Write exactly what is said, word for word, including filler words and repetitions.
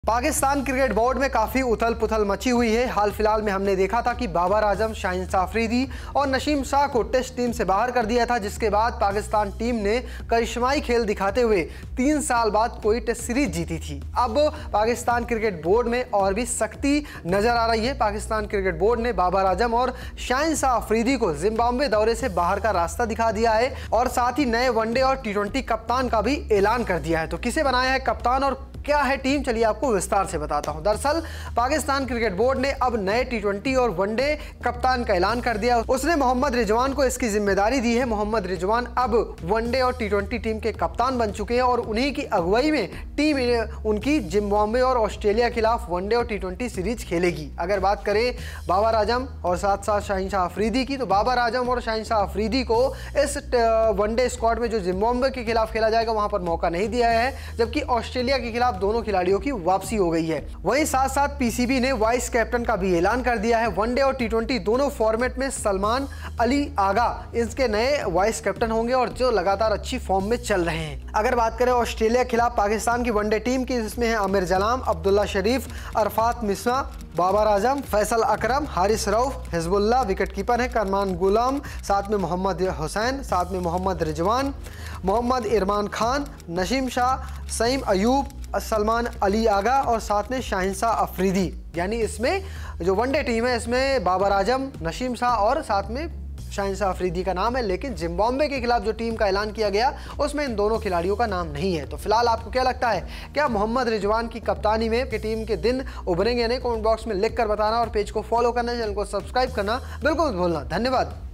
Pakistan cricket board में काफ़ी उथल पुथल मची हुई है। हाल फिलहाल में हमने देखा था कि बाबर आजम, शाहीन शाह अफरीदी और नसीम शाह को टेस्ट टीम से बाहर कर दिया था, जिसके बाद पाकिस्तान टीम ने करिश्माई खेल दिखाते हुए तीन साल बाद कोई टेस्ट सीरीज जीती थी। अब पाकिस्तान क्रिकेट बोर्ड में और भी सख्ती नजर आ रही है। पाकिस्तान क्रिकेट बोर्ड ने बाबर आजम और शाहीन शाह अफरीदी को जिम्बाब्वे दौरे से बाहर का रास्ता दिखा दिया है और साथ ही नए वनडे और टी ट्वेंटी कप्तान का भी ऐलान कर दिया है। तो किसे बनाया है कप्तान और क्या है टीम, चलिए आपको विस्तार से बताता हूं। दरअसल पाकिस्तान क्रिकेट बोर्ड ने अब नए टी ट्वेंटी और वनडे कप्तान का ऐलान कर दिया। उसने मोहम्मद रिजवान को इसकी जिम्मेदारी दी है। मोहम्मद रिजवान अब वनडे और टी ट्वेंटी टीम के कप्तान बन चुके हैं और उन्हीं की अगुवाई में टीम उनकी जिम्बाब्वे और ऑस्ट्रेलिया के खिलाफ वनडे और टी ट्वेंटी सीरीज खेलेगी। अगर बात करें बाबर आजम और साथ साथ शाहीन शाह अफरीदी की, तो बाबर आजम और शाहीन शाह अफरीदी को इस वनडे स्क्वाड में जो जिम्बाब्वे के खिलाफ खेला जाएगा वहां पर मौका नहीं दिया है, जबकि ऑस्ट्रेलिया के खिलाफ दोनों खिलाड़ियों की वापसी हो गई है। वहीं साथ साथ पीसीबी ने वाइस कैप्टन का भी ऐलान कर दिया है। वनडे और टी ट्वेंटी दोनों फॉर्मेट में सलमान अली आगा इसके नए वाइस कैप्टन होंगे और जो लगातार अच्छी फॉर्म में चल रहे हैं। अगर बात करें ऑस्ट्रेलिया के खिलाफ पाकिस्तान की वनडे टीम की, जिसमें है आमिर जलाम, अब्दुल्ला शरीफ, अरफात मिस्रा, बाबर आजम, फैसल अकरम, हारिस रऊफ, हिजबुल्ला, विकेट कीपर है करमान गुलाम, साथ में मोहम्मद हुसैन, साथ में मोहम्मद रिजवान, मोहम्मद इरमान खान, नसीम शाह, सईम अयूब, सलमान अली आगा और साथ में शाहीन शाह अफरीदी। यानी इसमें जो वनडे टीम है इसमें बाबर आजम, नसीम शाह और साथ में शाहीन शाह अफरीदी का नाम है, लेकिन जिम्बाब्वे के खिलाफ जो टीम का ऐलान किया गया उसमें इन दोनों खिलाड़ियों का नाम नहीं है। तो फिलहाल आपको क्या लगता है, क्या मोहम्मद रिजवान की कप्तानी में की टीम के दिन उभरेंगे या नहीं? कमेंट बॉक्स में लिख कर बताना और पेज को फॉलो करना, चैनल को सब्सक्राइब करना बिल्कुल मत भूलना। धन्यवाद।